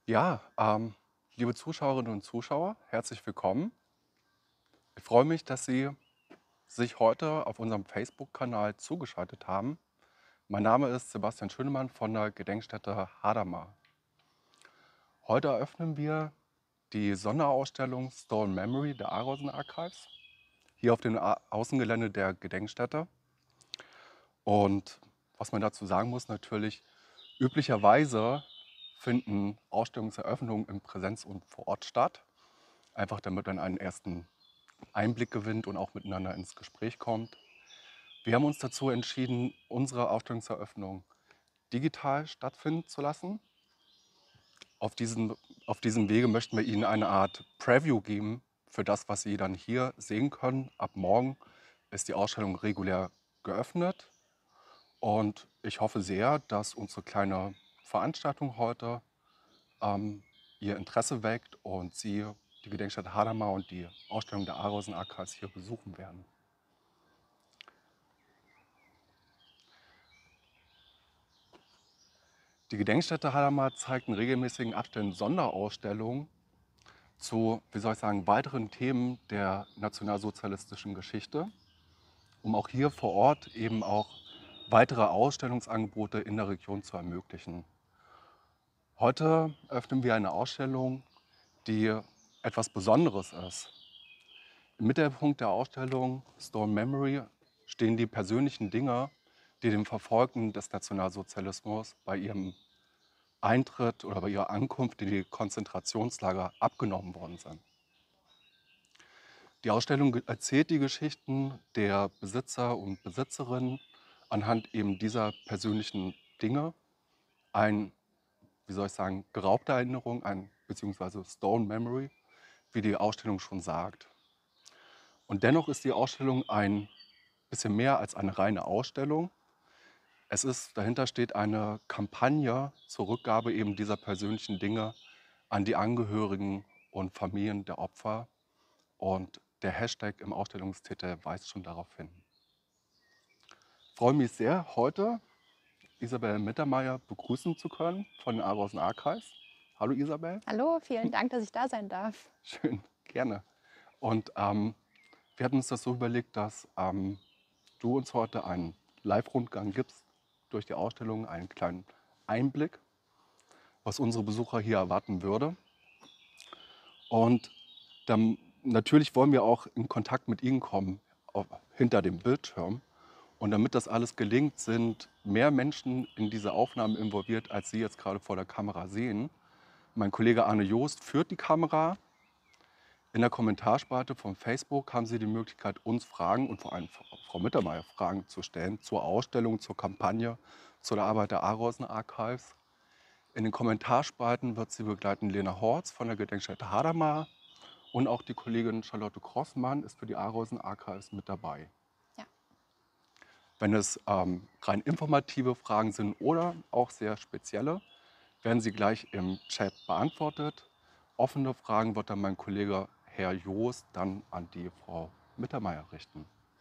Ja, liebe Zuschauerinnen und Zuschauer, herzlich willkommen. Ich freue mich, dass Sie sich heute auf unserem Facebook-Kanal zugeschaltet haben. Mein Name ist Sebastian Schönemann von der Gedenkstätte Hadamar. Heute eröffnen wir die Sonderausstellung Stolen Memory der Arolsen Archives hier auf dem Außengelände der Gedenkstätte. Und was man dazu sagen muss, natürlich, üblicherweise finden Ausstellungseröffnungen in Präsenz und vor Ort statt. Einfach damit man einen ersten Einblick gewinnt und auch miteinander ins Gespräch kommt. Wir haben uns dazu entschieden, unsere Ausstellungseröffnung digital stattfinden zu lassen. Auf diesem Wege möchten wir Ihnen eine Art Preview geben für das, was Sie dann hier sehen können. Ab morgen ist die Ausstellung regulär geöffnet und ich hoffe sehr, dass unsere kleine Veranstaltung heute Ihr Interesse weckt und Sie die Gedenkstätte Hadamar und die Ausstellung der Arolsen Archives hier besuchen werden. Die Gedenkstätte Hadamar zeigt in regelmäßigen Abständen Sonderausstellungen zu, wie soll ich sagen, weiteren Themen der nationalsozialistischen Geschichte, um auch hier vor Ort eben auch weitere Ausstellungsangebote in der Region zu ermöglichen. Heute öffnen wir eine Ausstellung, die etwas Besonderes ist. Im Mittelpunkt der Ausstellung Stolen Memory stehen die persönlichen Dinge, die den Verfolgten des Nationalsozialismus bei ihrem Eintritt oder bei ihrer Ankunft in die Konzentrationslager abgenommen worden sind. Die Ausstellung erzählt die Geschichten der Besitzer und Besitzerinnen anhand eben dieser persönlichen Dinge. Ein, wie soll ich sagen, geraubte Erinnerung, beziehungsweise Stolen Memory, wie die Ausstellung schon sagt. Und dennoch ist die Ausstellung ein bisschen mehr als eine reine Ausstellung. Dahinter steht eine Kampagne zur Rückgabe eben dieser persönlichen Dinge an die Angehörigen und Familien der Opfer. Und der Hashtag im Ausstellungstitel weist schon darauf hin. Ich freue mich sehr, heute Isabel Mittermeier begrüßen zu können von den Arolsen Archives. Hallo Isabel. Hallo, vielen Dank, dass ich da sein darf. Schön, gerne. Und wir hatten uns das so überlegt, dass du uns heute einen Live-Rundgang gibst durch die Ausstellung, einen kleinen Einblick, was unsere Besucher hier erwarten würde. Und dann natürlich wollen wir auch in Kontakt mit Ihnen kommen, hinter dem Bildschirm. Und damit das alles gelingt, sind mehr Menschen in diese Aufnahmen involviert, als Sie jetzt gerade vor der Kamera sehen. Mein Kollege Arne Joost führt die Kamera. In der Kommentarspalte von Facebook haben Sie die Möglichkeit, uns Fragen und vor allem Frau Mittermeier Fragen zu stellen zur Ausstellung, zur Kampagne, zu der Arbeit der Arolsen Archives. In den Kommentarspalten wird Sie begleiten Lena Horz von der Gedenkstätte Hadamar und auch die Kollegin Charlotte Crossmann ist für die Arolsen Archives mit dabei. Ja. Wenn es rein informative Fragen sind oder auch sehr spezielle, werden sie gleich im Chat beantwortet. Offene Fragen wird dann mein Kollege Herr Joost dann an die Frau Mittermeier richten.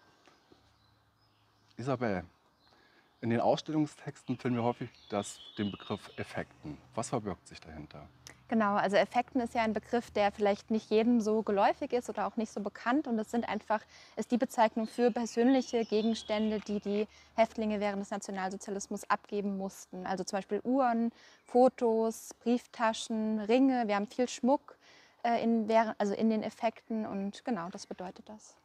Isabel, in den Ausstellungstexten finden wir häufig den Begriff Effekten. Was verbirgt sich dahinter? Genau, also Effekten ist ja ein Begriff, der vielleicht nicht jedem so geläufig ist oder auch nicht so bekannt. Und es ist die Bezeichnung für persönliche Gegenstände, die die Häftlinge während des Nationalsozialismus abgeben mussten. Also zum Beispiel Uhren, Fotos, Brieftaschen, Ringe. Wir haben viel Schmuck in den Effekten und genau, das bedeutet das.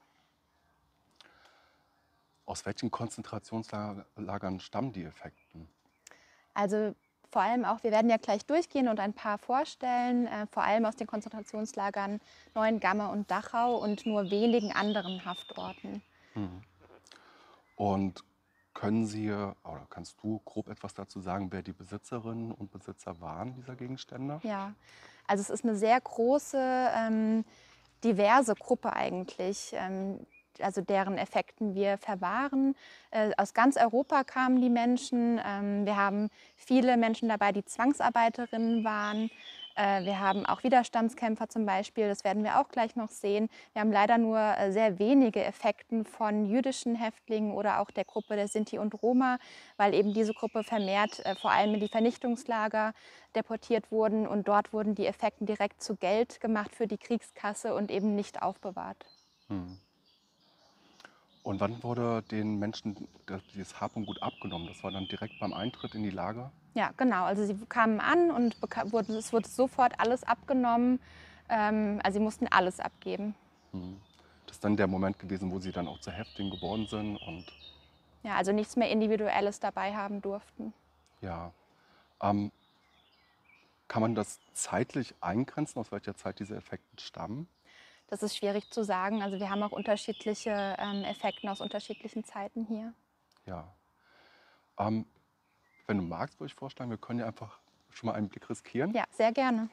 Aus welchen Konzentrationslagern stammen die Effekten? Also vor allem auch, wir werden ja gleich durchgehen und ein paar vorstellen, vor allem aus den Konzentrationslagern Neuengamme und Dachau und nur wenigen anderen Haftorten. Mhm. Und kannst du grob etwas dazu sagen, wer die Besitzerinnen und Besitzer waren dieser Gegenstände? Ja, also es ist eine sehr große, diverse Gruppe eigentlich, also deren Effekten wir verwahren. Aus ganz Europa kamen die Menschen. Wir haben viele Menschen dabei, die Zwangsarbeiterinnen waren. Wir haben auch Widerstandskämpfer zum Beispiel, das werden wir auch gleich noch sehen. Wir haben leider nur sehr wenige Effekten von jüdischen Häftlingen oder auch der Gruppe der Sinti und Roma, weil eben diese Gruppe vermehrt vor allem in die Vernichtungslager deportiert wurden und dort wurden die Effekten direkt zu Geld gemacht für die Kriegskasse und eben nicht aufbewahrt. Hm. Und wann wurde den Menschen dieses Hab und Gut abgenommen? Das war dann direkt beim Eintritt in die Lager? Ja, genau. Also sie kamen an und es wurde sofort alles abgenommen. Also sie mussten alles abgeben. Hm. Das ist dann der Moment gewesen, wo sie dann auch zu Häftlingen geworden sind und Ja, also nichts mehr Individuelles dabei haben durften. ja. Ähm, Kann man das zeitlich eingrenzen, aus welcher Zeit diese Effekte stammen? Das ist schwierig zu sagen. Also wir haben auch unterschiedliche Effekte aus unterschiedlichen Zeiten hier. Ja. Ähm, Wenn du magst, würde ich vorschlagen, wir können ja einfach schon mal einen Blick riskieren. Ja, sehr gerne.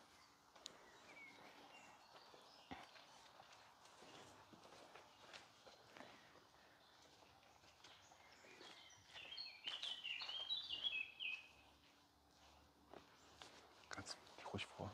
Ganz ruhig vor.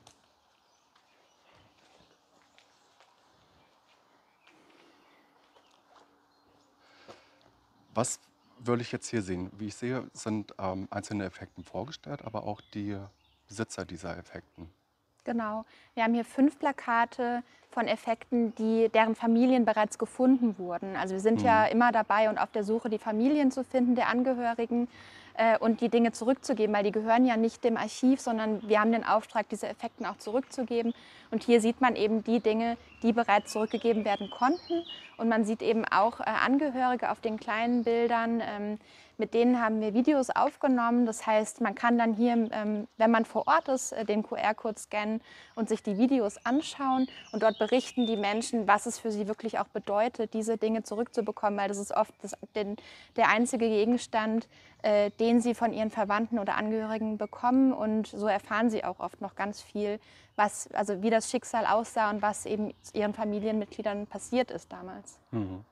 Was würde ich jetzt hier sehen? Wie ich sehe, sind einzelne Effekten vorgestellt, aber auch die Besitzer dieser Effekten. Genau. Wir haben hier 5 Plakate von Effekten, deren Familien bereits gefunden wurden. Also wir sind ja Mhm. immer dabei und auf der Suche, die Familien zu finden der Angehörigen und die Dinge zurückzugeben, weil die gehören ja nicht dem Archiv, sondern wir haben den Auftrag, diese Effekten auch zurückzugeben. Und hier sieht man eben die Dinge, die bereits zurückgegeben werden konnten. Und man sieht eben auch Angehörige auf den kleinen Bildern. Mit denen haben wir Videos aufgenommen. Das heißt, man kann dann hier, wenn man vor Ort ist, den QR-Code scannen und sich die Videos anschauen. Und dort berichten die Menschen, was es für sie wirklich auch bedeutet, diese Dinge zurückzubekommen. Weil das ist oft der einzige Gegenstand, den sie von ihren Verwandten oder Angehörigen bekommen. Und so erfahren sie auch oft noch ganz viel, also wie das Schicksal aussah und was eben ihren Familienmitgliedern passiert ist damals. Mhm.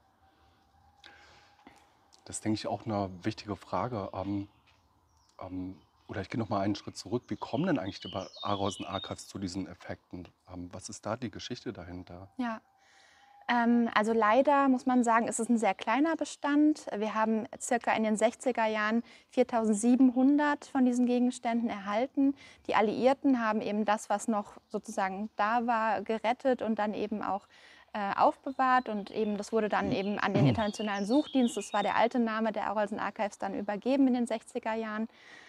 Das ist, denke ich, auch eine wichtige Frage. Oder ich gehe noch mal einen Schritt zurück. Wie kommen denn eigentlich die Arausen Archives zu diesen Effekten? Was ist da die Geschichte dahinter? Ja. Also leider muss man sagen, ist es ein sehr kleiner Bestand. Wir haben circa in den 60er Jahren 4.700 von diesen Gegenständen erhalten. Die Alliierten haben eben das, was noch sozusagen da war, gerettet und dann eben auch aufbewahrt. Und eben das wurde dann eben an den Internationalen Suchdienst, das war der alte Name der Arolsen Archives, dann übergeben in den 60er Jahren.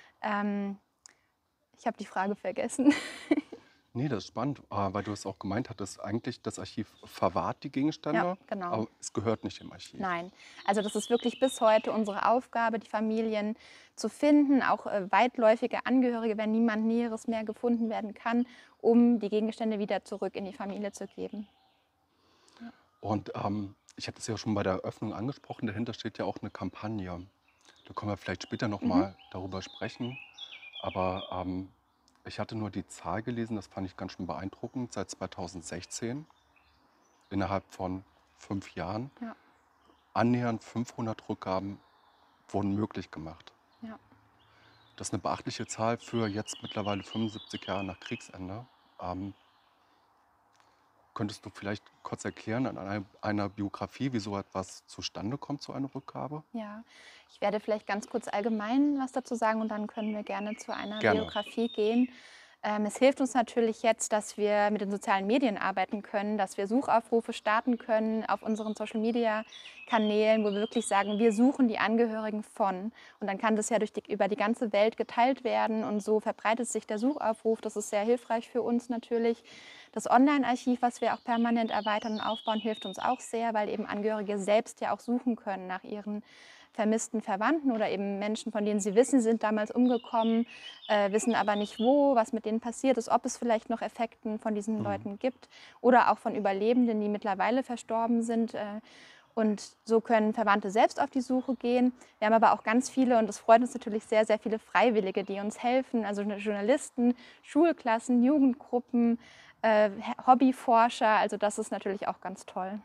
Ich habe die Frage vergessen. Nee, das ist spannend, weil du es auch gemeint hattest, eigentlich das Archiv verwahrt die Ja, Gegenstände, genau. aber es gehört nicht dem Archiv. Nein, also das ist wirklich bis heute unsere Aufgabe, die Familien zu finden, auch weitläufige Angehörige, wenn niemand Näheres mehr gefunden werden kann, um die Gegenstände wieder zurück in die Familie zu geben. Und ich hatte es ja schon bei der Eröffnung angesprochen, dahinter steht ja auch eine Kampagne. Da können wir vielleicht später noch Mhm. mal darüber sprechen. Aber ich hatte nur die Zahl gelesen, das fand ich ganz schön beeindruckend. Seit 2016, innerhalb von 5 Jahren, Ja, annähernd 500 Rückgaben wurden möglich gemacht. ja. Das ist eine beachtliche Zahl für jetzt mittlerweile 75 Jahre nach Kriegsende. Ähm, Könntest du vielleicht kurz erklären an einer Biografie, wie so etwas zustande kommt, so eine Rückgabe? Ja, ich werde vielleicht ganz kurz allgemein was dazu sagen und dann können wir gerne zu einer Gerne. Biografie gehen. Es hilft uns natürlich jetzt, dass wir mit den sozialen Medien arbeiten können, dass wir Suchaufrufe starten können auf unseren Social-Media-Kanälen, wo wir wirklich sagen, wir suchen die Angehörigen von. Und dann kann das ja über die ganze Welt geteilt werden und so verbreitet sich der Suchaufruf. Das ist sehr hilfreich für uns natürlich. Das Online-Archiv, was wir auch permanent erweitern und aufbauen, hilft uns auch sehr, weil eben Angehörige selbst ja auch suchen können nach ihren vermissten Verwandten oder eben Menschen, von denen sie wissen, sie sind damals umgekommen, wissen aber nicht wo, was mit denen passiert ist, ob es vielleicht noch Effekten von diesen Mhm. Leuten gibt oder auch von Überlebenden, die mittlerweile verstorben sind. Und so können Verwandte selbst auf die Suche gehen. Wir haben aber auch ganz viele, und das freut uns natürlich sehr, sehr viele Freiwillige, die uns helfen, also Journalisten, Schulklassen, Jugendgruppen, Hobbyforscher. Also das ist natürlich auch ganz toll.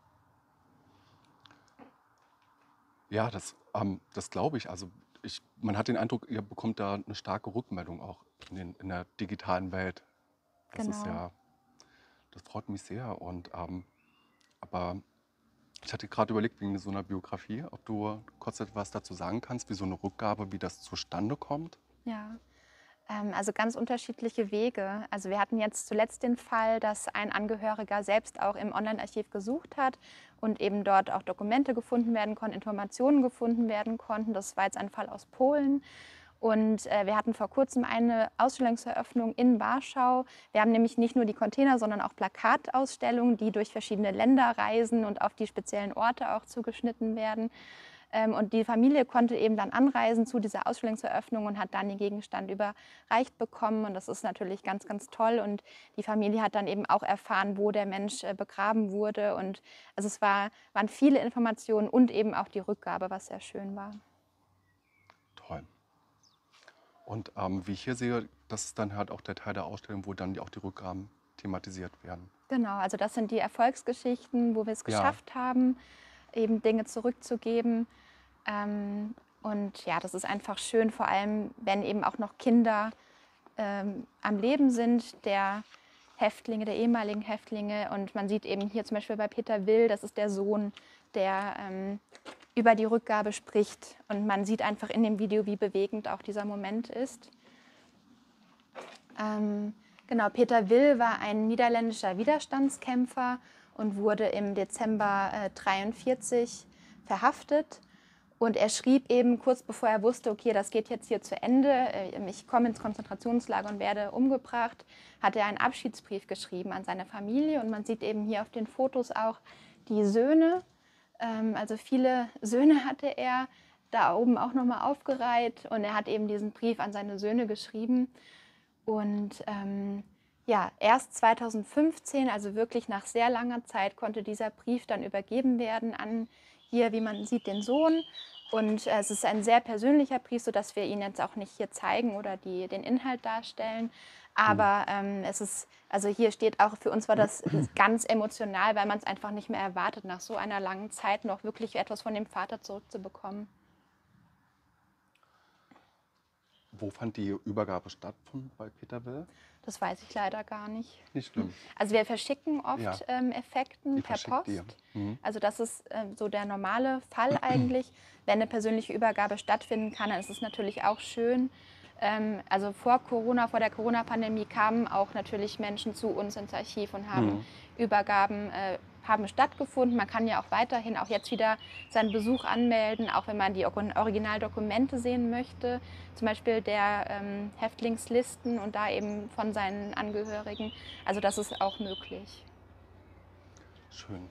Ja, das glaube ich. Also man hat den Eindruck, ihr bekommt da eine starke Rückmeldung auch. in der digitalen Welt. Das ist Genau. ja, das freut mich sehr. Aber ich hatte gerade überlegt, wegen so einer Biografie, ob du kurz etwas dazu sagen kannst, wie so eine Rückgabe, wie das zustande kommt. Ja. Also ganz unterschiedliche Wege. Also wir hatten jetzt zuletzt den Fall, dass ein Angehöriger selbst auch im Online-Archiv gesucht hat und eben dort auch Dokumente gefunden werden konnten, Informationen gefunden werden konnten. Das war jetzt ein Fall aus Polen. Und wir hatten vor kurzem eine Ausstellungseröffnung in Warschau. Wir haben nämlich nicht nur die Container, sondern auch Plakatausstellungen, die durch verschiedene Länder reisen und auf die speziellen Orte auch zugeschnitten werden. Und die Familie konnte eben dann anreisen zu dieser Ausstellungseröffnung und hat dann den Gegenstand überreicht bekommen. Und das ist natürlich ganz, ganz toll. Und die Familie hat dann eben auch erfahren, wo der Mensch begraben wurde. Und also waren viele Informationen und eben auch die Rückgabe, was sehr schön war. Toll. Und wie ich hier sehe, das ist dann halt auch der Teil der Ausstellung, wo dann auch die Rückgaben thematisiert werden. Genau, also das sind die Erfolgsgeschichten, wo wir es Ja. geschafft haben, eben Dinge zurückzugeben. Und ja, das ist einfach schön, vor allem wenn eben auch noch Kinder am Leben sind, der Häftlinge, der ehemaligen Häftlinge. Und man sieht eben hier zum Beispiel bei Peter Will, das ist der Sohn, der über die Rückgabe spricht. Und man sieht einfach in dem Video, wie bewegend auch dieser Moment ist. Genau, Peter Will war ein niederländischer Widerstandskämpfer und wurde im Dezember 1943 verhaftet. Und er schrieb eben kurz bevor er wusste, okay, das geht jetzt hier zu Ende, ich komme ins Konzentrationslager und werde umgebracht, hat er einen Abschiedsbrief geschrieben an seine Familie. Und man sieht eben hier auf den Fotos auch die Söhne. Also viele Söhne hatte er da oben auch nochmal aufgereiht. Und er hat eben diesen Brief an seine Söhne geschrieben. Und ja, erst 2015, also wirklich nach sehr langer Zeit, konnte dieser Brief dann übergeben werden an hier, wie man sieht, den Sohn. Und es ist ein sehr persönlicher Brief, sodass wir ihn jetzt auch nicht hier zeigen oder den Inhalt darstellen. Aber also hier steht auch, für uns war das ganz emotional, weil man es einfach nicht mehr erwartet, nach so einer langen Zeit noch wirklich etwas von dem Vater zurückzubekommen. Wo fand die Übergabe statt bei Peter Will? Das weiß ich leider gar nicht. Nicht schlimm. Also wir verschicken oft Ja. Effekten Ihr per verschickt Post. die. Also das ist so der normale Fall eigentlich. Wenn eine persönliche Übergabe stattfinden kann, dann ist es natürlich auch schön. Also vor der Corona-Pandemie kamen auch natürlich Menschen zu uns ins Archiv und haben Übergaben haben stattgefunden. Man kann ja auch weiterhin, auch jetzt wieder seinen Besuch anmelden, auch wenn man die Originaldokumente sehen möchte, zum Beispiel der Häftlingslisten und da eben von seinen Angehörigen. Also das ist auch möglich. Schön.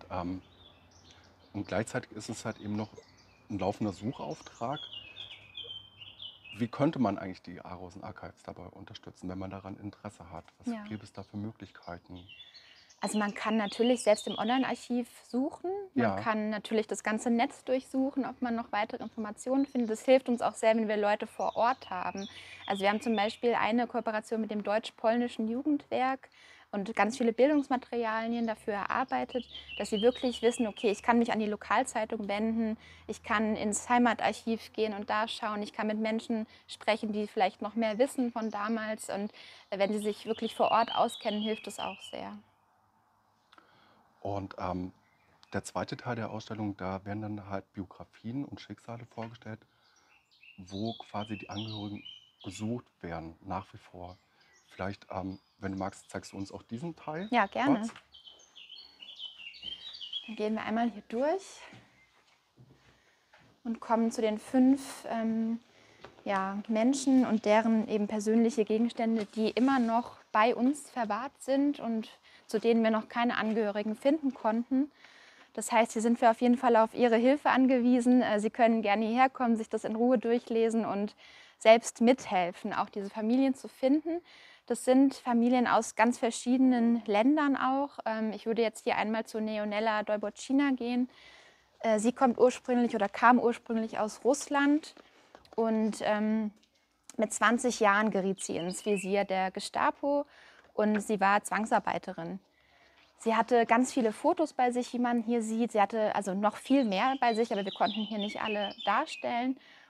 Und gleichzeitig ist es halt eben noch ein laufender Suchauftrag. Wie könnte man eigentlich die Arausen Archives dabei unterstützen, wenn man daran Interesse hat? Was Ja. gäbe es da für Möglichkeiten? Also man kann natürlich selbst im Online-Archiv suchen. Man Ja. kann natürlich das ganze Netz durchsuchen, ob man noch weitere Informationen findet. Das hilft uns auch sehr, wenn wir Leute vor Ort haben. Also wir haben zum Beispiel eine Kooperation mit dem Deutsch-Polnischen Jugendwerk und ganz viele Bildungsmaterialien dafür erarbeitet, dass sie wirklich wissen, okay, ich kann mich an die Lokalzeitung wenden, ich kann ins Heimatarchiv gehen und da schauen, ich kann mit Menschen sprechen, die vielleicht noch mehr wissen von damals. Und wenn sie sich wirklich vor Ort auskennen, hilft es auch sehr. Und der zweite Teil der Ausstellung, da werden dann halt Biografien und Schicksale vorgestellt, wo quasi die Angehörigen gesucht werden, nach wie vor. Vielleicht, wenn du magst, zeigst du uns auch diesen Teil. Ja, gerne. Kurz. Dann gehen wir einmal hier durch und kommen zu den 5 Menschen und deren eben persönliche Gegenstände, die immer noch bei uns verwahrt sind und zu denen wir noch keine Angehörigen finden konnten. Das heißt, hier sind wir auf jeden Fall auf Ihre Hilfe angewiesen. Sie können gerne hierher kommen, sich das in Ruhe durchlesen und selbst mithelfen, auch diese Familien zu finden. Das sind Familien aus ganz verschiedenen Ländern auch. Ich würde jetzt hier einmal zu Neonella Dolbocina gehen. Sie kommt ursprünglich oder kam ursprünglich aus Russland und mit 20 Jahren geriet sie ins Visier der Gestapo und sie war Zwangsarbeiterin. Sie hatte ganz viele Fotos bei sich, wie man hier sieht. Sie hatte also noch viel mehr bei sich, aber wir konnten hier nicht alle darstellen.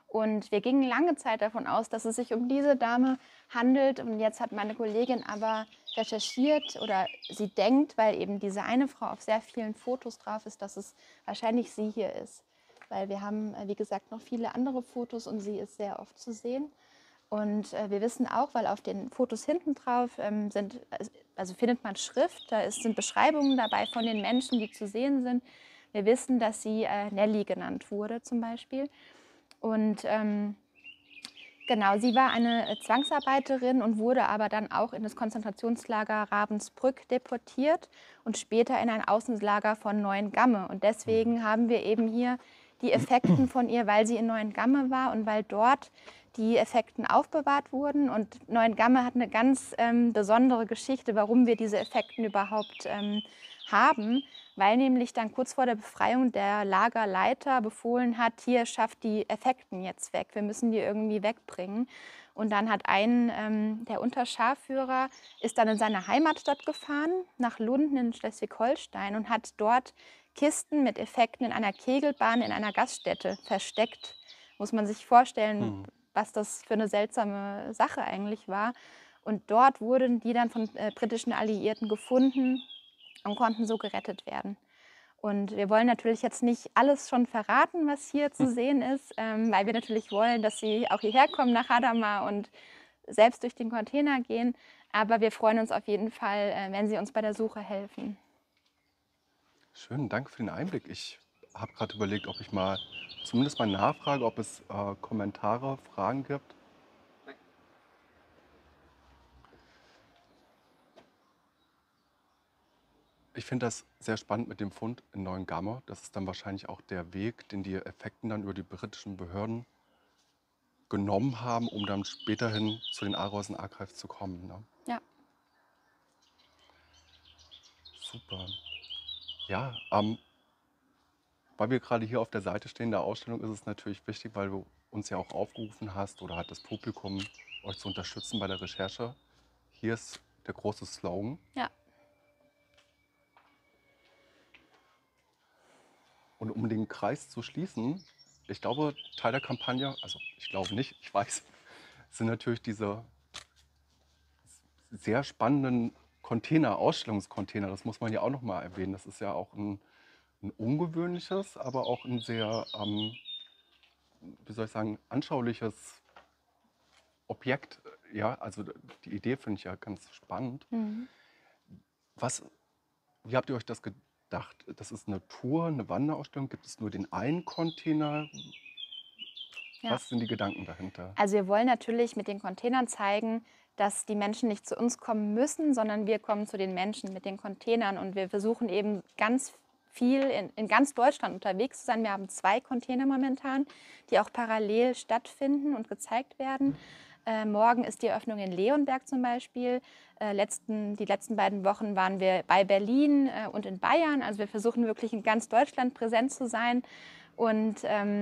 Und wir gingen lange Zeit davon aus, dass es sich um diese Dame handelt. Und jetzt hat meine Kollegin aber recherchiert oder sie denkt, weil eben diese eine Frau auf sehr vielen Fotos drauf ist, dass es wahrscheinlich sie hier ist. Weil wir haben, wie gesagt, noch viele andere Fotos und sie ist sehr oft zu sehen. Und wir wissen auch, weil auf den Fotos hinten drauf also findet man Schrift, sind Beschreibungen dabei von den Menschen, die zu sehen sind. Wir wissen, dass sie Nelly genannt wurde zum Beispiel. Und genau, sie war eine Zwangsarbeiterin und wurde aber dann auch in das Konzentrationslager Ravensbrück deportiert und später in ein Außenlager von Neuengamme. Und deswegen haben wir eben hier die Effekten von ihr, weil sie in Neuengamme war und weil dort die Effekten aufbewahrt wurden. Und Neuengamme hat eine ganz besondere Geschichte, warum wir diese Effekten überhaupt haben, weil nämlich dann kurz vor der Befreiung der Lagerleiter befohlen hat, hier schafft die Effekten jetzt weg, wir müssen die irgendwie wegbringen. Und dann hat der Unterscharführer ist dann in seine Heimatstadt gefahren, nach Lunden in Schleswig-Holstein und hat dort Kisten mit Effekten in einer Kegelbahn in einer Gaststätte versteckt. Muss man sich vorstellen, Hm. was das für eine seltsame Sache eigentlich war. Und dort wurden die dann von britischen Alliierten gefunden und konnten so gerettet werden. Und wir wollen natürlich jetzt nicht alles schon verraten, was hier zu sehen ist, weil wir natürlich wollen, dass Sie auch hierher kommen nach Hadamar und selbst durch den Container gehen. Aber wir freuen uns auf jeden Fall, wenn Sie uns bei der Suche helfen. Schön, danke für den Einblick. Ich habe gerade überlegt, ob ich mal zumindest mal nachfrage, ob es Kommentare, Fragen gibt. Ich finde das sehr spannend mit dem Fund in Neuengamme. Das ist dann wahrscheinlich auch der Weg, den die Effekten dann über die britischen Behörden genommen haben, um dann späterhin zu den Arausen Archives zu kommen. Ne? Ja. Super. Ja, weil wir gerade hier auf der Seite stehen der Ausstellung, ist es natürlich wichtig, weil du uns ja auch aufgerufen hast oder hat das Publikum, euch zu unterstützen bei der Recherche. Hier ist der große Slogan. Ja. Und um den Kreis zu schließen, ich glaube, Teil der Kampagne, also ich glaube nicht, ich weiß, sind natürlich diese sehr spannenden Container, Ausstellungscontainer. Das muss man ja auch nochmal erwähnen. Das ist ja auch ein ungewöhnliches, aber auch ein sehr, wie soll ich sagen, anschauliches Objekt. Ja, also die Idee finde ich ja ganz spannend. Mhm. Was, wie habt ihr euch das gedacht? Das ist eine Tour, eine Wanderausstellung? Gibt es nur den einen Container? Ja. Was sind die Gedanken dahinter? Also wir wollen natürlich mit den Containern zeigen, dass die Menschen nicht zu uns kommen müssen, sondern wir kommen zu den Menschen mit den Containern. Und wir versuchen eben ganz viel in ganz Deutschland unterwegs zu sein. Wir haben 2 Container momentan, die auch parallel stattfinden und gezeigt werden. Morgen ist die Eröffnung in Leonberg zum Beispiel. Die letzten beiden Wochen waren wir bei Berlin und in Bayern. Also wir versuchen wirklich in ganz Deutschland präsent zu sein. Und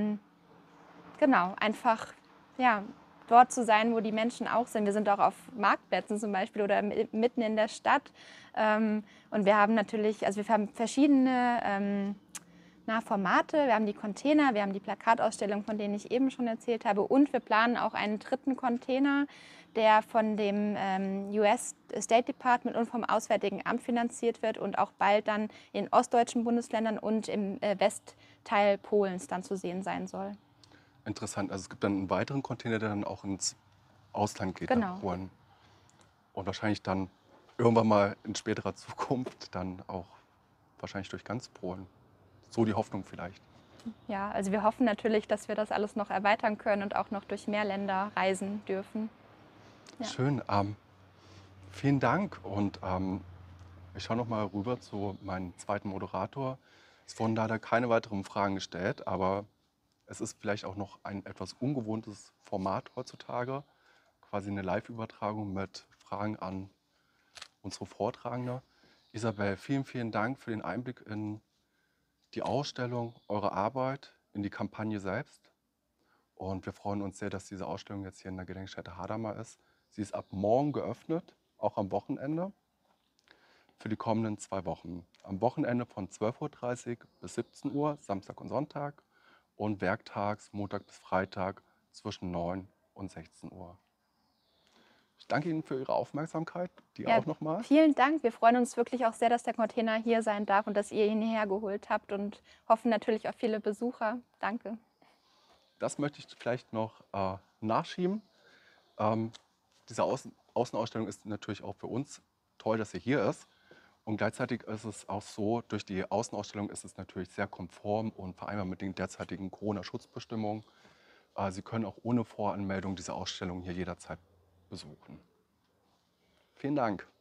genau, einfach ja, dort zu sein, wo die Menschen auch sind. Wir sind auch auf Marktplätzen zum Beispiel oder mitten in der Stadt. Und wir haben natürlich, also wir haben verschiedene Formate. Wir haben die Container, wir haben die Plakatausstellung, von denen ich eben schon erzählt habe. Und wir planen auch einen 3. Container, der von dem US State Department und vom Auswärtigen Amt finanziert wird und auch bald dann in ostdeutschen Bundesländern und im Westteil Polens dann zu sehen sein soll. Interessant. Also es gibt dann einen weiteren Container, der dann auch ins Ausland geht, nach Genau. Polen. Und wahrscheinlich dann irgendwann mal in späterer Zukunft dann auch wahrscheinlich durch ganz Polen. So die Hoffnung vielleicht. Ja, also wir hoffen natürlich, dass wir das alles noch erweitern können und auch noch durch mehr Länder reisen dürfen. Ja. Schön. Vielen Dank. Und ich schaue noch mal rüber zu meinem zweiten Moderator. Es wurden leider keine weiteren Fragen gestellt, aber es ist vielleicht auch noch ein etwas ungewohntes Format heutzutage. Quasi eine Live-Übertragung mit Fragen an unsere Vortragende. Isabel, vielen, vielen Dank für den Einblick in die Ausstellung, eure Arbeit, in die Kampagne selbst. Und wir freuen uns sehr, dass diese Ausstellung jetzt hier in der Gedenkstätte Hadamar ist. Sie ist ab morgen geöffnet, auch am Wochenende, für die kommenden 2 Wochen. Am Wochenende von 12:30 Uhr bis 17 Uhr, Samstag und Sonntag, und werktags, Montag bis Freitag, zwischen 9 und 16 Uhr. Ich danke Ihnen für Ihre Aufmerksamkeit, die Ja, auch nochmal. vielen Dank. Wir freuen uns wirklich auch sehr, dass der Container hier sein darf und dass ihr ihn hierher geholt habt und hoffen natürlich auf viele Besucher. Danke. Das möchte ich vielleicht noch nachschieben. Diese Außenausstellung ist natürlich auch für uns toll, dass sie hier ist. Und gleichzeitig ist es auch so, durch die Außenausstellung ist es natürlich sehr konform und vereinbar mit den derzeitigen Corona-Schutzbestimmungen. Sie können auch ohne Voranmeldung diese Ausstellung hier jederzeit besuchen. Vielen Dank.